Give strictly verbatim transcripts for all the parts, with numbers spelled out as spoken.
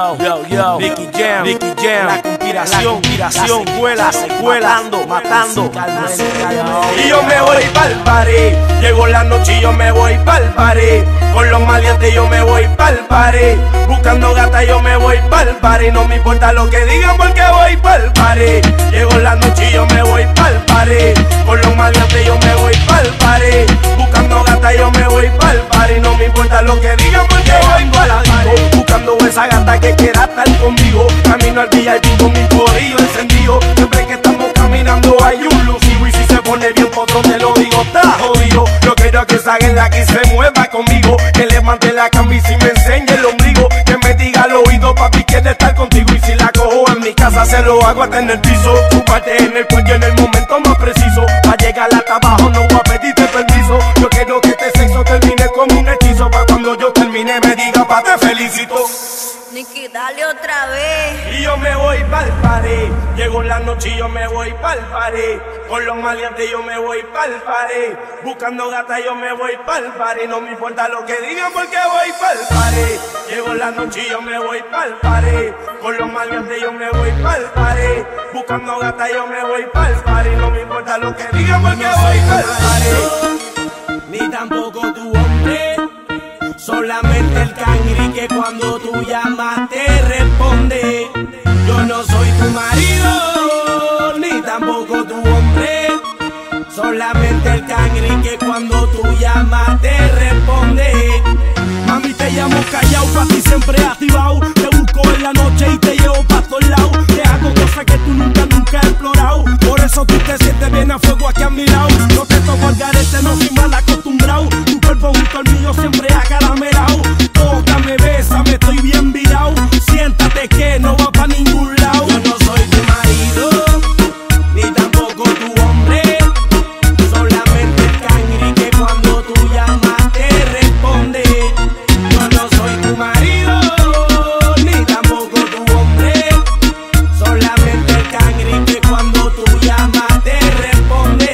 yo, yo, yo, Nicky Jam, Nicky Jam, la conspiración, la conspiración, la secuela, la secuela, matando, matando, y yo me voy pa'l party, llegó la noche y yo me voy pa'l party, con los maleantes yo me voy pa'l party, buscando gata yo me voy pa'l party, no me importa lo que digan porque voy pa'l party, llegó la noche y yo me voy pa'l party, con los maleantes yo me voy pa'l party, buscando gata yo me voy pa'l party, no me importa lo que digan porque voy pa'l party, buscando esa gata que quiera estar conmigo, camino al V I P con mi corillo encendido, siempre que estamos caminando hay un lucido y si se pone bien potro te lo digo, está jodido, yo quiero que salga que se mueva conmigo, que levante la camisa y me enseñe el ombligo, que me diga al oído papi quiere estar contigo y si la cojo en mi casa se lo hago hasta en el piso, tu parte en el cuello en el momento más preciso, pa' llegar hasta abajo no voy a pedirte permiso, yo quiero que este sexo termine con un hechizo, pa' cuando yo termine me diga pa' te felicito. Nicky, dale otra vez. Y yo me voy pa'l party, llegó la noche y yo me voy pa'l party, con los maleantes yo me voy pa'l party, buscando gata yo me voy pa'l party, no me importa lo que digan porque voy pa'l party, llegó la noche y yo me voy pa'l party, con los maleantes yo me voy pa'l party, buscando gata yo me voy pa'l party, no me importa lo que digan porque voy pa'l party, ni tampoco tu hombre. Solamente el cangri que cuando tú llamas te responde. Yo no soy tu marido, ni tampoco tu hombre. Solamente el cangri que cuando tú llamas te responde. Mami, te llamo callao, pa' ti siempre activado. Te busco en la noche y te llevo pa' todos lados. Te hago cosas que tú nunca, nunca has explorado. Por eso tú te sientes bien a fuego aquí a mi lado. No te toco al garete, no soy mal acostumbrado. Tu cuerpo junto al mío siempre acaramelado. Tócame, bésame, estoy bien virado. Siéntate que no va pa' ningún lado. Yo no soy tu marido, ni tampoco tu hombre. Solamente el cangri que cuando tú llamas te responde. Yo no soy tu marido, ni tampoco tu hombre. Solamente el cangri que cuando tú llamas te responde.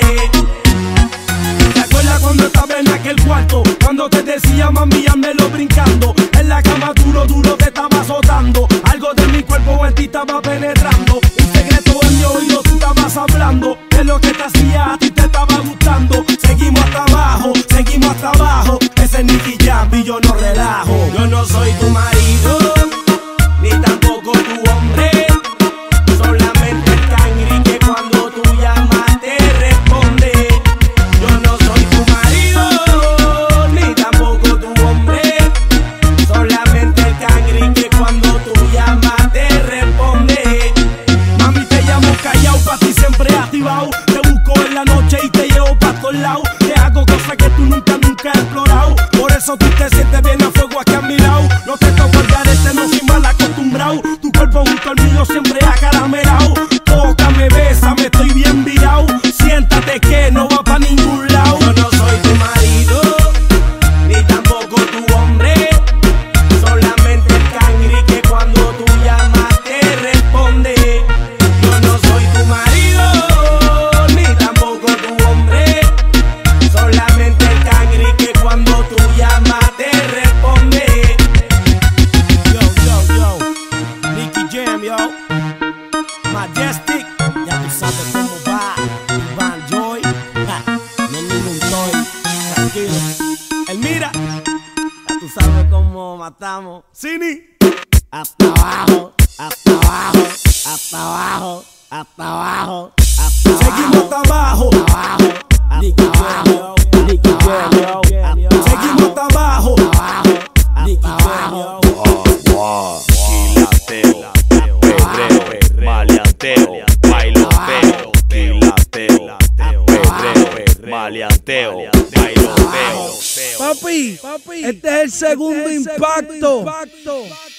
¿Te acuerdas cuando estaba en aquel cuarto? Cuando te decía mami, házmelo brincando. En la cama duro, duro te estaba azotando. Algo de mi cuerpo en ti estaba penetrando. Un secreto en mi oído tú estabas hablando. De lo que te hacía a ti te estaba gustando. Seguimos hasta abajo, seguimos hasta abajo. Ese es Nicky Jam y yo no relajo. Yo no soy tu marido, ni tampoco tu hombre. Solamente el cangri que cuando tú llamas te responde. Yo no soy tu marido, ni tampoco tu hombre. Solamente el cangri que cuando tú llamas te responde. Mami, te llamo callao, pa' ti siempre activado. Te busco en la noche y te llevo pa' todos lados. Te hago cosas que tú nunca, nunca has explorado. Por eso tú te sientes bien a fuego aquí a mi lado. No te toco el garete, no soy mal acostumbrado. Tu cuerpo junto al mío siempre acaramelado. Tócame, bésame, estoy bien virado. Siéntate que no va pa' ningún lado. Yo no soy tu marido, ni tampoco tu hombre. Solamente el cangri que cuando tú llamas te responde. Yo no soy tu marido, ni tampoco tu hombre. Solamente el cangri que cuando tú llamas te responde. Yo, yo, yo, Nicky Jam, yo, Majestic, ya tú sabes cómo va. Iván Joy, ja, no es ningún toy, tranquilo. El mira, ya tú sabes cómo matamos. Cini, hasta abajo, hasta abajo, hasta abajo, hasta abajo, hasta abajo. Seguimos hasta abajo, hasta abajo. Nicky Jam, yo, Nicky Jam, yo. Seguimos hasta abajo, Nicky Jam, yo. Quilateo, perreo, maleanteo, bailoteo, quilateo, perreo, maleanteo, bailoteo. Papi, papi, este es el segundo impacto.